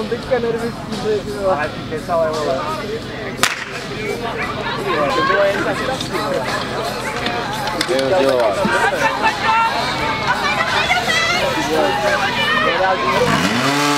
mám teďka nervický, že... Ale ty kecale, vole. To bylo jen tak šťastný, vole. Ty jo, dělovat.